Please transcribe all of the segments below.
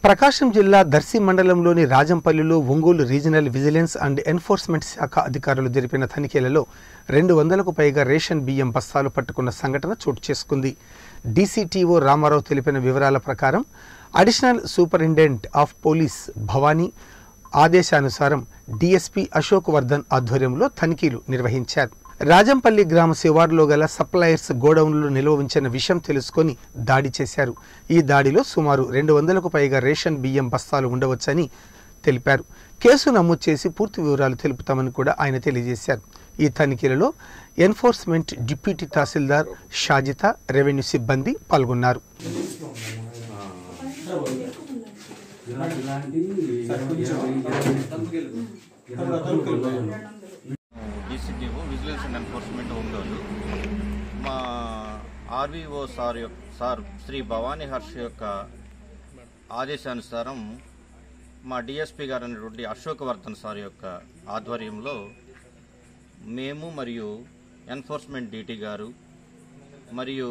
ప్రకాశం జిల్లా దర్శి మండలంలోని రాజంపల్లిలో Ongole regional vigilance and enforcement శాఖ అధికారులు జరిపిన తనిఖీలలో 200కు పైగా రేషన్ బియ్యం బస్తాలు పట్టుకున్న సంఘటన చోటు చేసుకుంది. డీసీటీఓ రామారావు తెలిపిన వివరాల ప్రకారం additional superintendent of police Bhavani ఆదేశానుసారం డీఎస్పీ అశోక్ వర్ధన్ ఆధ్వర్యంలో తనిఖీలు నిర్వహించారు. రాజంపల్లి గ్రామ శివారులో గల సప్లయర్స్ గోడౌన్లో నిల్వ ఉంచిన విషయం తెలుసుకొని దాడి చేశారు. ఈ దాడిలో సుమారు 200కు పైగా రేషన్ బియ్యం బస్తాలు ఉండవచ్చని తెలిపారు. కేసు నమోదు చేసి పూర్తి వివరాలు తెలుపుతామని కూడా ఆయన తెలియజేశారు. ఈ తనిఖీలలో enforcement deputy tahsildar Shajitha, revenue సిబ్బంది పాల్గొన్నారు. DCTO vigilance and enforcement Ongole మా ఆర్వీఓ సార్ శ్రీ భవానీ హర్ష యొక్క ఆదేశానుసారం మా డిఎస్పీ గారు అనేటువంటి అశోక్ వర్ధన్ సార్ యొక్క ఆధ్వర్యంలో మేము మరియు ఎన్ఫోర్స్మెంట్ డీటీ గారు మరియు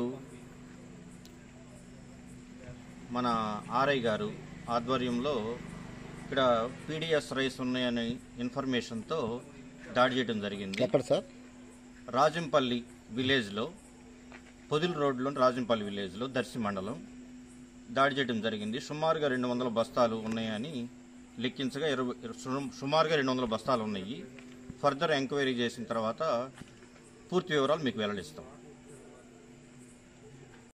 మన ఆర్ఐ గారు ఆధ్వర్యంలో ఇక్కడ పీడిఎస్ రైస్ ఉన్నాయనే ఇన్ఫర్మేషన్తో దాడి చేయడం జరిగింది. ఎక్కడ సార్? రాజంపల్లి విలేజ్లో, పొదిల్ రోడ్లోని రాజంపల్లి విలేజ్లో దర్శి మండలం దాడి చేయడం జరిగింది. సుమారుగా 200 బస్తాలు ఉన్నాయని లెక్కించగా సుమారుగా 200 బస్తాలు ఉన్నాయి. ఫర్దర్ ఎంక్వైరీ చేసిన తర్వాత పూర్తి వివరాలు మీకు వెల్లడిస్తాం.